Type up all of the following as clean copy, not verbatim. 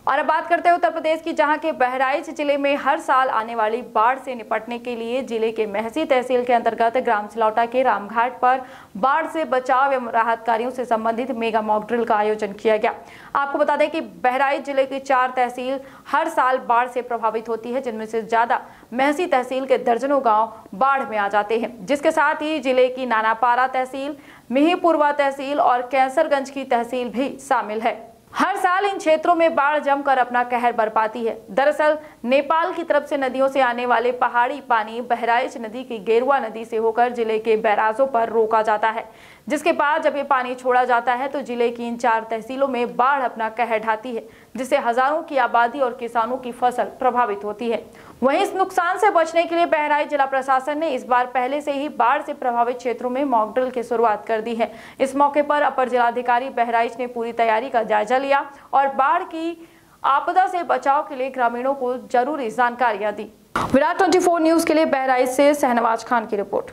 और अब बात करते हैं उत्तर प्रदेश की, जहां के बहराइच जिले में हर साल आने वाली बाढ़ से निपटने के लिए जिले के महसी तहसील के अंतर्गत ग्राम सिलौटा के रामघाट पर बाढ़ से बचाव एवं राहत कार्यों से संबंधित मेगा मॉक ड्रिल का आयोजन किया गया। आपको बता दें कि बहराइच जिले की 4 तहसील हर साल बाढ़ से प्रभावित होती है, जिनमें से ज्यादा महसी तहसील के दर्जनों गाँव बाढ़ में आ जाते हैं, जिसके साथ ही जिले की नानापारा तहसील, मिहीपुरवा तहसील और कैसरगंज की तहसील भी शामिल है। हर साल इन क्षेत्रों में बाढ़ जमकर अपना कहर बरपाती है। दरअसल नेपाल की तरफ से नदियों से आने वाले पहाड़ी पानी बहराइच नदी की गेरुआ नदी से होकर जिले के बैराजों पर रोका जाता है, जिसके बाद जब ये पानी छोड़ा जाता है तो जिले की इन 4 तहसीलों में बाढ़ अपना कहर ढाती है, जिससे हजारों की आबादी और किसानों की फसल प्रभावित होती है। वहीं इस नुकसान से बचने के लिए बहराइच जिला प्रशासन ने इस बार पहले से ही बाढ़ से प्रभावित क्षेत्रों में मॉक ड्रिल की शुरुआत कर दी है। इस मौके पर अपर जिलाधिकारी बहराइच ने पूरी तैयारी का जायजा लिया और बाढ़ की आपदा से बचाव के लिए ग्रामीणों को जरूरी जानकारियां दी। विराट 24 न्यूज के लिए बहराइच से शहनवाज खान की रिपोर्ट।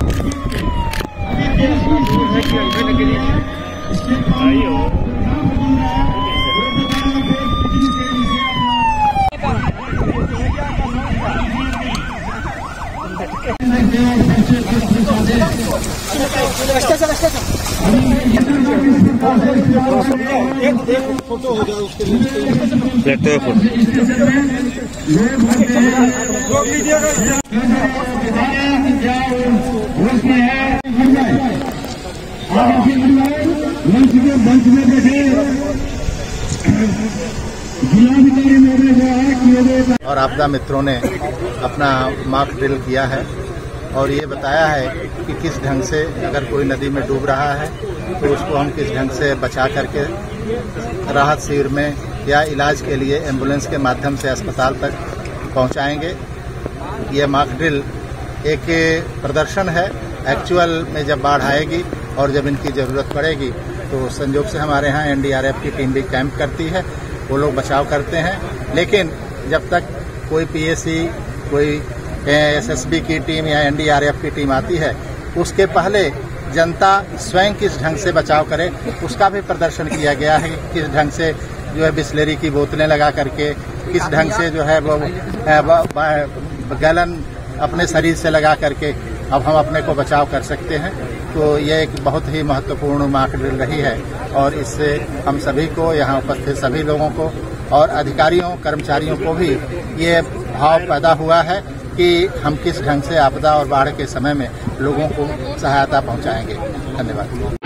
फोटो हो जाए उसके लिए रोक लीजिएगा। मंच में बैठे और आपदा मित्रों ने अपना मॉक ड्रिल किया है और ये बताया है कि किस ढंग से अगर कोई नदी में डूब रहा है तो उसको हम किस ढंग से बचा करके राहत शिविर में या इलाज के लिए एम्बुलेंस के माध्यम से अस्पताल तक पहुंचाएंगे। ये मॉक ड्रिल एक प्रदर्शन है। एक्चुअल में जब बाढ़ आएगी और जब इनकी ज़रूरत पड़ेगी तो संयोग से हमारे यहाँ एनडीआरएफ की टीम भी कैंप करती है, वो लोग बचाव करते हैं। लेकिन जब तक कोई पीएसी, कोई एसएसबी की टीम या एनडीआरएफ की टीम आती है, उसके पहले जनता स्वयं किस ढंग से बचाव करे उसका भी प्रदर्शन किया गया है। किस ढंग से जो है बिस्लेरी की बोतलें लगा करके, किस ढंग से जो है वो गैलन अपने शरीर से लगा करके अब हम अपने को बचाव कर सकते हैं। तो ये एक बहुत ही महत्वपूर्ण मॉक ड्रिल रही है और इससे हम सभी को, यहाँ उपस्थित सभी लोगों को और अधिकारियों कर्मचारियों को भी ये भाव पैदा हुआ है कि हम किस ढंग से आपदा और बाढ़ के समय में लोगों को सहायता पहुंचाएंगे। धन्यवाद।